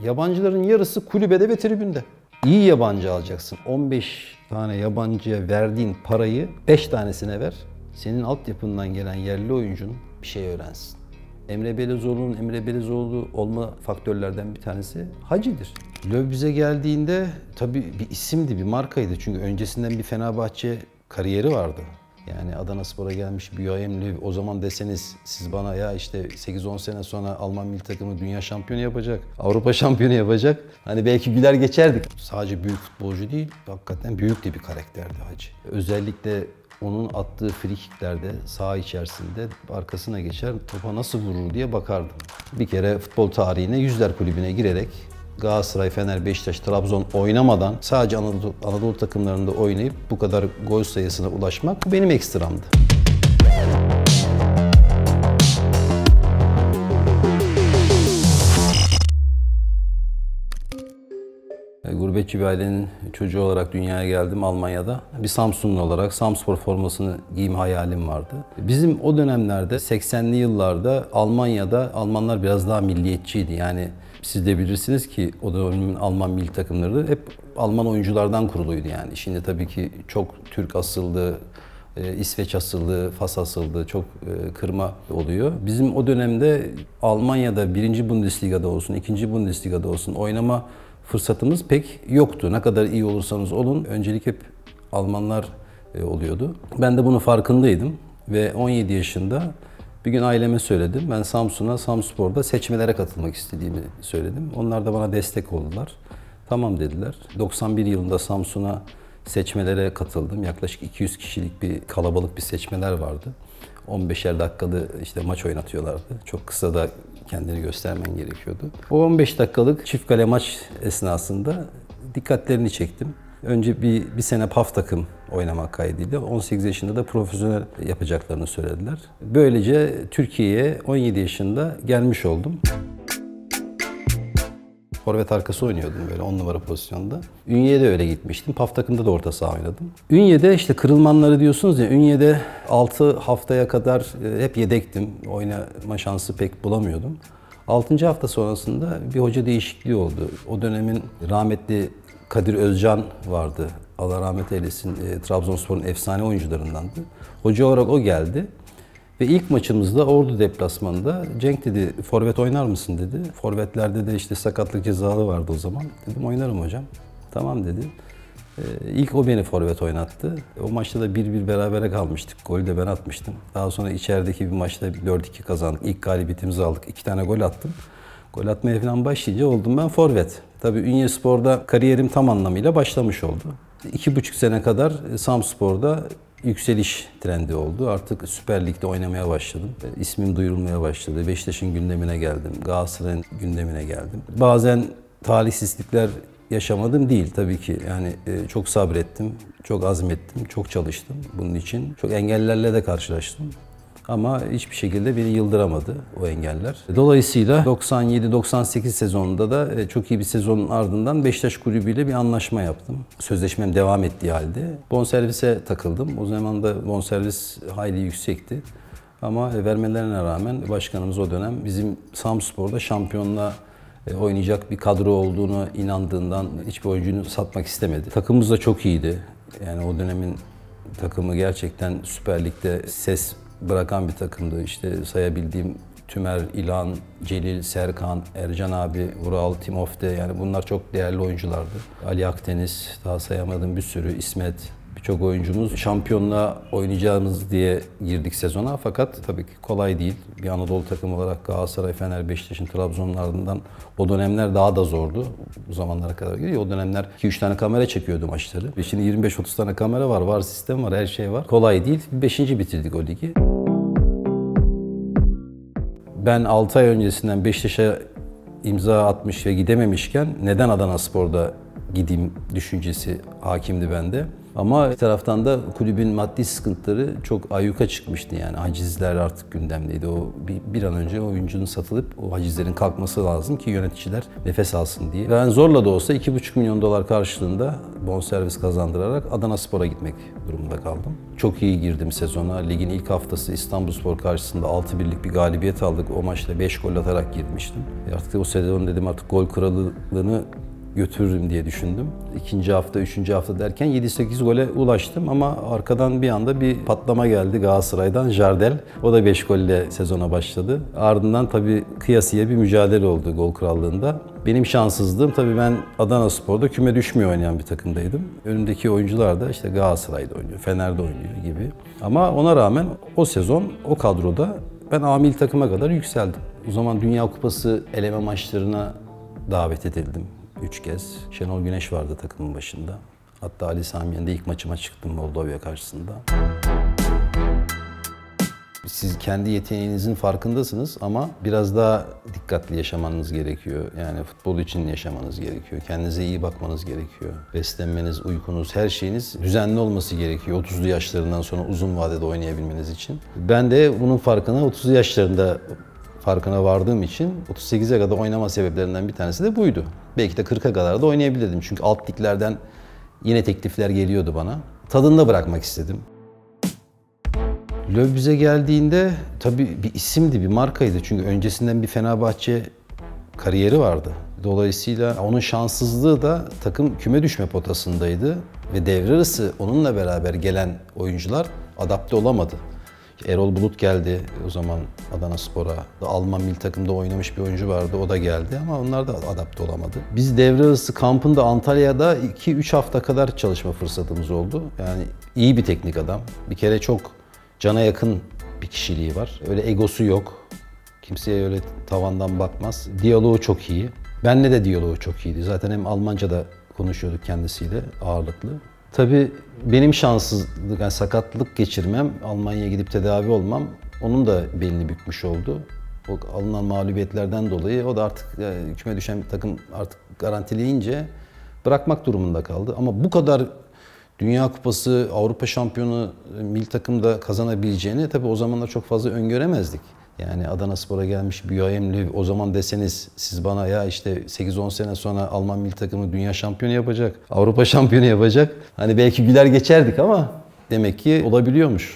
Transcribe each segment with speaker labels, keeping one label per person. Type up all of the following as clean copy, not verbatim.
Speaker 1: Yabancıların yarısı kulübede ve tribünde. İyi yabancı alacaksın. 15 tane yabancıya verdiğin parayı 5 tanesine ver. Senin altyapından gelen yerli oyuncunun bir şey öğrensin. Emre Belezoğlu'nun Emre Belezoğlu olma faktörlerden bir tanesi Hacı'dır. Löw bize geldiğinde tabii bir isimdi, bir markaydı. Çünkü öncesinden bir Fenerbahçe kariyeri vardı. Yani Adanaspor'a gelmiş bir Joachim Löw, o zaman deseniz siz bana ya işte 8-10 sene sonra Alman milli takımı dünya şampiyonu yapacak, Avrupa şampiyonu yapacak. Hani belki güler geçerdik. Sadece büyük futbolcu değil, hakikaten büyük de bir karakterdi Hacı. Özellikle onun attığı frikiklerde saha içerisinde arkasına geçer, topa nasıl vurur diye bakardım. Bir kere futbol tarihine Yüzler Kulübü'ne girerek Galatasaray, Fener, Beşiktaş, Trabzon oynamadan sadece Anadolu takımlarında oynayıp bu kadar gol sayısına ulaşmak benim ekstramdı. Gurbetçi bir ailenin çocuğu olarak dünyaya geldim Almanya'da. Bir Samsunlu olarak Samspor formasını giyme hayalim vardı. Bizim o dönemlerde 80'li yıllarda Almanya'da Almanlar biraz daha milliyetçiydi. Yani siz de bilirsiniz ki o dönemin Alman milli takımları hep Alman oyunculardan kuruluydu yani. Şimdi tabii ki çok Türk asıllı, İsveç asıllı, Fas asıllı çok kırma oluyor. Bizim o dönemde Almanya'da 1. Bundesliga'da olsun, 2. Bundesliga'da olsun oynama fırsatımız pek yoktu. Ne kadar iyi olursanız olun, öncelik hep Almanlar oluyordu. Ben de bunun farkındaydım ve 17 yaşında bir gün aileme söyledim. Ben Samspor'da seçmelere katılmak istediğimi söyledim. Onlar da bana destek oldular. Tamam dediler. 91 yılında Samsun'a seçmelere katıldım. Yaklaşık 200 kişilik bir kalabalık bir seçmeler vardı. 15'er dakikalı işte maç oynatıyorlardı. Çok kısa da kendini göstermen gerekiyordu. O 15 dakikalık çift kale maç esnasında dikkatlerini çektim. Önce bir sene PAF takım oynamak kaydıyla 18 yaşında da profesyonel yapacaklarını söylediler. Böylece Türkiye'ye 17 yaşında gelmiş oldum. Forvet arkası oynuyordum böyle 10 numara pozisyonda. Ünye'de öyle gitmiştim. PAF takımda da orta saha oynadım. Ünye'de işte kırılmanları diyorsunuz ya, Ünye'de 6 haftaya kadar hep yedektim. Oynama şansı pek bulamıyordum. 6. hafta sonrasında bir hoca değişikliği oldu. O dönemin rahmetli Kadir Özcan vardı. Allah rahmet eylesin. Trabzonspor'un efsane oyuncularındandı. Hoca olarak o geldi. Ve ilk maçımızda Ordu deplasmanında Cenk dedi, forvet oynar mısın dedi. Forvetlerde de işte sakatlık cezalı vardı o zaman. Dedim oynarım hocam. Tamam dedi. İlk o beni forvet oynattı. O maçta da 1-1 berabere kalmıştık. Golü de ben atmıştım. Daha sonra içerideki bir maçta 4-2 kazandık. İlk galibiyetimizi aldık. 2 tane gol attım. Gol atmaya falan başlayınca oldum ben forvet. Tabii Ünyespor'da kariyerim tam anlamıyla başlamış oldu. 2,5 sene kadar Samspor'da yükseliş trendi oldu. Artık Süper Lig'de oynamaya başladım. İsmim duyurulmaya başladı. Beşiktaş'ın gündemine geldim. Galatasaray'ın gündemine geldim. Bazen talihsizlikler yaşamadım değil tabii ki. Yani çok sabrettim, çok azmettim, çok çalıştım bunun için. Çok engellerle de karşılaştım. Ama hiçbir şekilde beni yıldıramadı o engeller. Dolayısıyla 97-98 sezonunda da çok iyi bir sezonun ardından Beşiktaş kulübüyle bir anlaşma yaptım. Sözleşmem devam ettiği halde. Bonservise takıldım. O zaman da bonservis hayli yüksekti. Ama vermelerine rağmen başkanımız o dönem bizim Samspor'da şampiyonluğa oynayacak bir kadro olduğunu inandığından hiçbir oyuncunu satmak istemedi. Takımımız da çok iyiydi. Yani o dönemin takımı gerçekten Süper Lig'de ses bırakan bir takımdı. İşte sayabildiğim Tümer, İlhan, Celil, Serkan, Ercan abi, Vural, Timofte, yani bunlar çok değerli oyunculardı. Ali Akdeniz, daha sayamadığım bir sürü, İsmet, birçok oyuncumuz şampiyonluğa oynayacağımız diye girdik sezona. Fakat tabii ki kolay değil. Bir Anadolu takımı olarak Galatasaray, Fener, Beşiktaş'ın, Trabzon'un ardından o dönemler daha da zordu. Bu zamanlara kadar geliyor. O dönemler 2-3 tane kamera çekiyordu maçları. Ve şimdi 25-30 tane kamera var, VAR sistem var, her şey var. Kolay değil. 5. bitirdik o ligi. Ben 6 ay öncesinden Beşiktaş'a imza atmış ve gidememişken neden Adanaspor'da gideyim düşüncesi hakimdi bende. Ama bir taraftan da kulübün maddi sıkıntıları çok ayyuka çıkmıştı yani. Hacizler artık gündemdeydi. O bir an önce oyuncunun satılıp o hacizlerin kalkması lazım ki yöneticiler nefes alsın diye. Ben zorla da olsa 2,5 milyon dolar karşılığında bonservis kazandırarak Adanaspor'a gitmek durumunda kaldım. Çok iyi girdim sezona. Ligin ilk haftası İstanbulspor karşısında 6-1'lik bir galibiyet aldık. O maçta 5 gol atarak girmiştim. Artık o sezon dedim artık gol krallığını götürürüm diye düşündüm. İkinci hafta, üçüncü hafta derken 7-8 gole ulaştım ama arkadan bir anda bir patlama geldi Galatasaray'dan. Jardel. O da 5 golle sezona başladı. Ardından tabii kıyasıya bir mücadele oldu gol krallığında. Benim şanssızlığım tabii ben Adanaspor'da küme düşmeye oynayan bir takımdaydım. Önümdeki oyuncular da işte Galatasaray'da oynuyor, Fener'de oynuyor gibi. Ama ona rağmen o sezon o kadroda ben A milli takıma kadar yükseldim. O zaman Dünya Kupası eleme maçlarına davet edildim. 3 kez. Şenol Güneş vardı takımın başında. Hatta Ali Sami Yen'de ilk maçıma çıktım Moldova karşısında. Siz kendi yeteneğinizin farkındasınız ama biraz daha dikkatli yaşamanız gerekiyor. Yani futbol için yaşamanız gerekiyor. Kendinize iyi bakmanız gerekiyor. Beslenmeniz, uykunuz, her şeyiniz düzenli olması gerekiyor. 30'lu yaşlarından sonra uzun vadede oynayabilmeniz için. Ben de bunun farkına 30'lu yaşlarında farkına vardığım için 38'e kadar oynama sebeplerinden bir tanesi de buydu. Belki de 40'a kadar da oynayabilirdim. Çünkü alt liglerden yine teklifler geliyordu bana. Tadında bırakmak istedim. Löw bize geldiğinde tabii bir isimdi, bir markaydı. Çünkü öncesinden bir Fenerbahçe kariyeri vardı. Dolayısıyla onun şanssızlığı da takım küme düşme potasındaydı. Ve devre arası onunla beraber gelen oyuncular adapte olamadı. Erol Bulut geldi o zaman Adanaspor'a. Alman milli takımda oynamış bir oyuncu vardı, o da geldi ama onlar da adapte olamadı. Biz devre arası kampında Antalya'da 2-3 hafta kadar çalışma fırsatımız oldu. Yani iyi bir teknik adam. Bir kere çok cana yakın bir kişiliği var. Öyle egosu yok. Kimseye öyle tavandan bakmaz. Diyaloğu çok iyi. Benle de diyaloğu çok iyiydi. Zaten hem Almanca da konuşuyorduk kendisiyle ağırlıklı. Tabii benim şanssızlık, yani sakatlık geçirmem, Almanya'ya gidip tedavi olmam onun da belini bükmüş oldu. O alınan mağlubiyetlerden dolayı o da artık küme düşen bir takım artık garantileyince bırakmak durumunda kaldı. Ama bu kadar Dünya Kupası, Avrupa Şampiyonu milli takımda kazanabileceğini tabii o zamanlar çok fazla öngöremezdik. Yani Adanaspor'a gelmiş bir Joachim Löw, o zaman deseniz siz bana ya işte 8-10 sene sonra Alman milli takımı dünya şampiyonu yapacak, Avrupa şampiyonu yapacak. Hani belki güler geçerdik ama demek ki olabiliyormuş.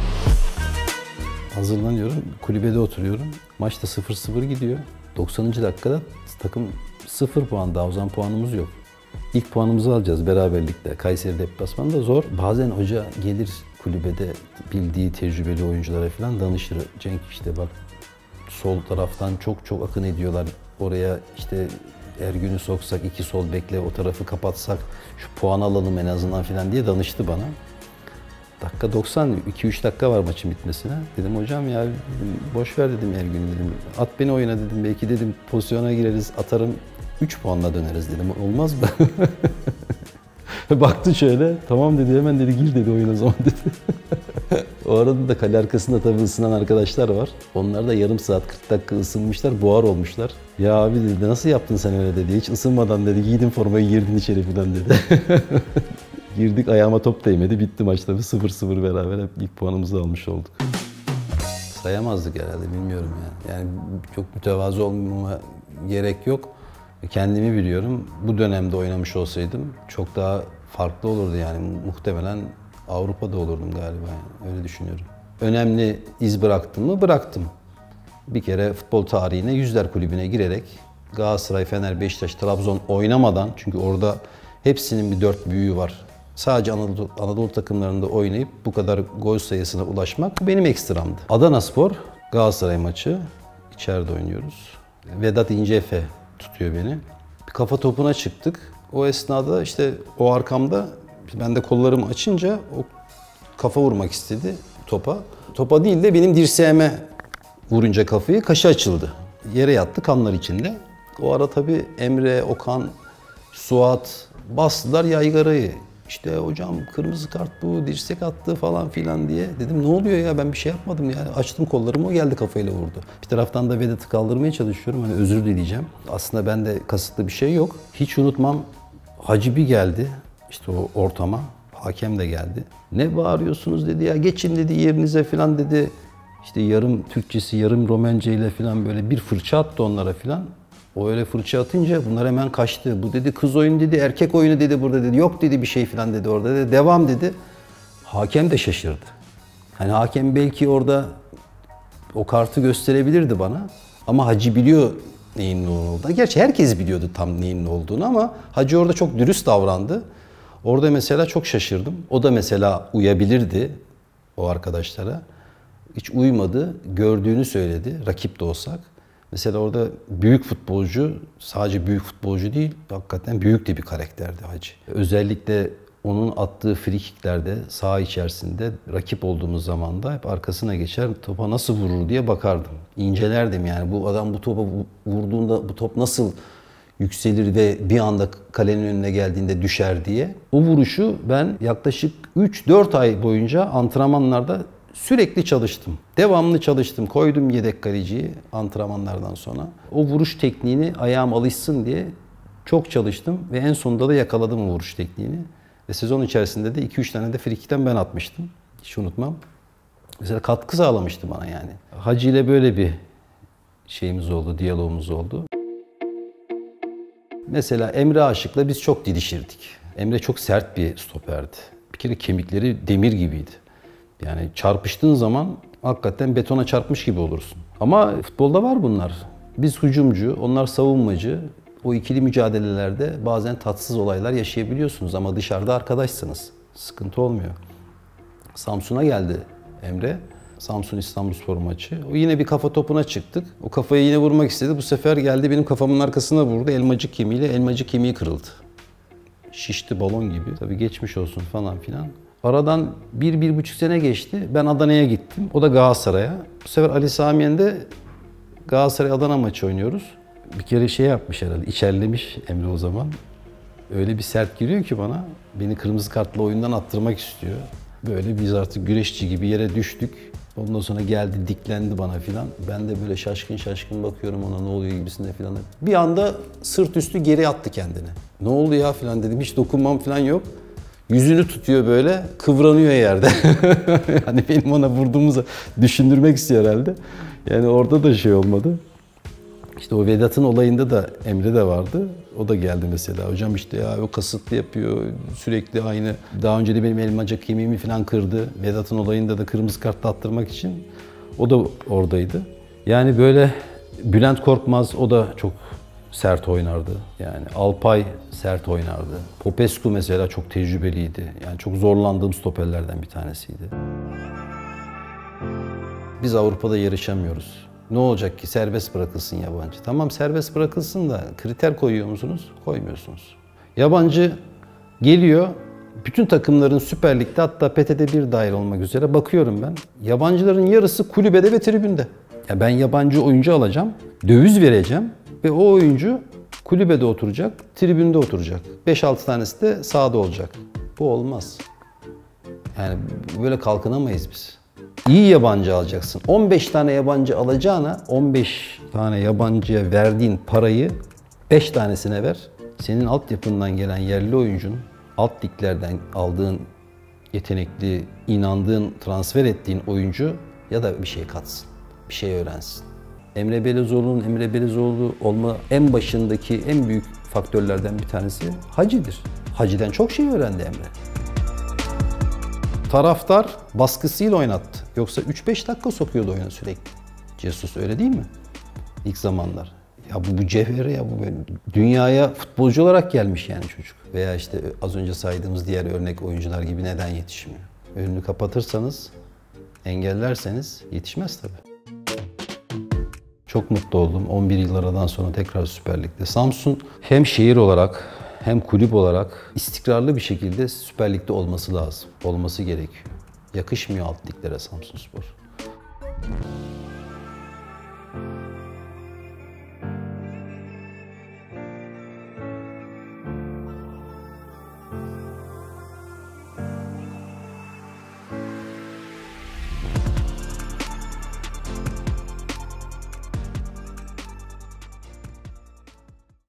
Speaker 1: Hazırlanıyorum, kulübede oturuyorum. Maçta 0-0 gidiyor. 90. dakikada takım 0 puan, daha o zaman puanımız yok. İlk puanımızı alacağız beraberlikte. Kayseri deplasmanında zor. Bazen hoca gelir kulübede bildiği tecrübeli oyunculara falan danışır. Cenk işte bak sol taraftan çok akın ediyorlar. Oraya işte Ergün'ü soksak, 2 sol bekle, o tarafı kapatsak şu puan alalım en azından falan diye danıştı bana. Dakika 90, 2-3 dakika var maçın bitmesine. Dedim hocam ya boş ver dedim Ergün'ü dedim. At beni oyuna dedim. Belki dedim pozisyona gireriz, atarım. 3 puanla döneriz dedim. Olmaz mı? Baktı şöyle. Tamam dedi, hemen dedi gir dedi oyuna o zaman dedi. O arada da kale arkasında tabii ısınan arkadaşlar var. Onlar da yarım saat 40 dakika ısınmışlar, buhar olmuşlar. Ya abi dedi nasıl yaptın sen öyle dedi. Hiç ısınmadan dedi giydin formayı girdin içeri falan dedi. Girdik, ayağıma top değmedi. Bitti maç tabii 0-0 beraber hep ilk puanımızı almış olduk. Sayamazdık herhalde, bilmiyorum yani. Yani çok mütevazı olmama gerek yok. Kendimi biliyorum. Bu dönemde oynamış olsaydım çok daha farklı olurdu yani. Muhtemelen Avrupa'da olurdum galiba yani. Öyle düşünüyorum. Önemli iz bıraktım mı? Bıraktım. Bir kere futbol tarihine Yüzler Kulübü'ne girerek Galatasaray, Fener, Beşiktaş, Trabzon oynamadan, çünkü orada hepsinin bir 4 büyüğü var. Sadece Anadolu takımlarında oynayıp bu kadar gol sayısına ulaşmak bu benim ekstramdı. Adanaspor, Galatasaray maçı. İçeride oynuyoruz. Vedat İnceefe tutuyor beni. Bir kafa topuna çıktık. O esnada işte o arkamda ben de kollarımı açınca o kafa vurmak istedi topa. Topa değil de benim dirseğime vurunca kafayı, kaşı açıldı. Yere yattı kanlar içinde. O ara tabii Emre, Okan, Suat bastılar yaygarayı. İşte hocam kırmızı kart bu, dirsek attı falan filan diye. Dedim ne oluyor ya, ben bir şey yapmadım yani. Açtım kollarımı, o geldi kafayla vurdu. Bir taraftan da Vedat'ı kaldırmaya çalışıyorum. Hani özür dileyeceğim. Aslında bende kasıtlı bir şey yok. Hiç unutmam, Hacı bir geldi işte o ortama. Hakem de geldi. Ne bağırıyorsunuz dedi ya, geçin dedi yerinize falan dedi. İşte yarım Türkçesi, yarım Romence ile falan böyle bir fırça attı onlara falan. O öyle fırça atınca bunlar hemen kaçtı. Bu dedi kız oyunu dedi, erkek oyunu dedi burada dedi. Yok dedi bir şey falan dedi orada dedi. Devam dedi. Hakem de şaşırdı. Hani hakem belki orada o kartı gösterebilirdi bana. Ama Hacı biliyor neyin ne olduğunu. Gerçi herkes biliyordu tam neyin ne olduğunu ama Hacı orada çok dürüst davrandı. Orada mesela çok şaşırdım. O da mesela uyabilirdi o arkadaşlara. Hiç uymadı. Gördüğünü söyledi. Rakip de olsak. Mesela orada büyük futbolcu, sadece büyük futbolcu değil, hakikaten büyük de bir karakterdi Hacı. Özellikle onun attığı frikiklerde saha içerisinde rakip olduğumuz zaman da hep arkasına geçer, topa nasıl vurur diye bakardım. İncelerdim yani bu adam bu topa vurduğunda bu top nasıl yükselir ve bir anda kalenin önüne geldiğinde düşer diye. O vuruşu ben yaklaşık 3-4 ay boyunca antrenmanlarda sürekli çalıştım. Devamlı çalıştım. Koydum yedek kaleciyi antrenmanlardan sonra. O vuruş tekniğini ayağım alışsın diye çok çalıştım ve en sonunda da yakaladım o vuruş tekniğini. Ve sezon içerisinde de 2-3 tane de frikikten ben atmıştım. Hiç unutmam. Mesela katkı sağlamıştı bana yani. Hacı ile böyle bir şeyimiz oldu, diyalogumuz oldu. Mesela Emre Aşık'la biz çok didişirdik. Emre çok sert bir stoperdi. Bir kere kemikleri demir gibiydi. Yani çarpıştığın zaman hakikaten betona çarpmış gibi olursun. Ama futbolda var bunlar. Biz hücumcu, onlar savunmacı. O ikili mücadelelerde bazen tatsız olaylar yaşayabiliyorsunuz ama dışarıda arkadaşsınız. Sıkıntı olmuyor. Samsun'a geldi Emre. Samsun İstanbulspor maçı. O yine bir kafa topuna çıktık. O kafayı yine vurmak istedi. Bu sefer geldi benim kafamın arkasına vurdu. Elmacık kemiğiyle elmacık kemiği kırıldı. Şişti balon gibi. Tabii geçmiş olsun falan filan. Aradan 1-1,5 sene geçti. Ben Adana'ya gittim. O da Galatasaray'a. Bu sefer Ali Sami Yen'de Galatasaray-Adana maçı oynuyoruz. Bir kere şey yapmış herhalde, içerlemiş Emre o zaman. Öyle bir sert giriyor ki bana, beni kırmızı kartla oyundan attırmak istiyor. Böyle biz artık güreşçi gibi yere düştük. Ondan sonra geldi, diklendi bana filan. Ben de böyle şaşkın şaşkın bakıyorum ona ne oluyor gibisinde filan. Bir anda sırt üstü geri attı kendini. Ne oldu ya filan dedim, hiç dokunmam filan yok. Yüzünü tutuyor böyle, kıvranıyor yerde. Yani benim ona vurduğumuzu düşündürmek istiyor herhalde. Yani orada da şey olmadı. İşte o Vedat'ın olayında da Emre de vardı. O da geldi mesela. Hocam işte ya o kasıtlı yapıyor. Sürekli aynı. Daha önce de benim elmacık kemiğimi falan kırdı. Vedat'ın olayında da kırmızı kartla attırmak için. O da oradaydı. Yani böyle Bülent Korkmaz o da çok sert oynardı. Yani Alpay sert oynardı. Popescu mesela çok tecrübeliydi. Yani çok zorlandığım stoperlerden bir tanesiydi. Biz Avrupa'da yarışamıyoruz. Ne olacak ki serbest bırakılsın yabancı? Tamam serbest bırakılsın da kriter koyuyor musunuz? Koymuyorsunuz. Yabancı geliyor, bütün takımların Süper Lig'de hatta PTT 1 dahil olmak üzere bakıyorum ben. Yabancıların yarısı kulübede ve tribünde. Ya ben yabancı oyuncu alacağım, döviz vereceğim ve o oyuncu kulübede oturacak, tribünde oturacak. 5-6 tanesi de sahada olacak. Bu olmaz. Yani böyle kalkınamayız biz. İyi yabancı alacaksın. 15 tane yabancı alacağına 15 tane yabancıya verdiğin parayı 5 tanesine ver. Senin altyapından gelen yerli oyuncunun alt liglerden aldığın yetenekli, inandığın, transfer ettiğin oyuncu ya da bir şey katsın. Bir şey öğrensin. Emre Belözoğlu'nun Emre Belözoğlu olma en başındaki en büyük faktörlerden bir tanesi Hacı'dır. Hacı'den çok şey öğrendi Emre. Taraftar baskısıyla oynattı. Yoksa 3-5 dakika sokuyordu oyuna sürekli. Jesus öyle değil mi? İlk zamanlar. Ya bu cevheri ya bu dünyaya futbolcu olarak gelmiş yani çocuk. Veya işte az önce saydığımız diğer örnek oyuncular gibi neden yetişmiyor? Önünü kapatırsanız, engellerseniz yetişmez tabii. Çok mutlu oldum. 11 yıl aradan sonra tekrar Süper Lig'de. Samsun hem şehir olarak hem kulüp olarak istikrarlı bir şekilde Süper Lig'de olması lazım. Olması gerekiyor. Yakışmıyor alt liglere Samsunspor.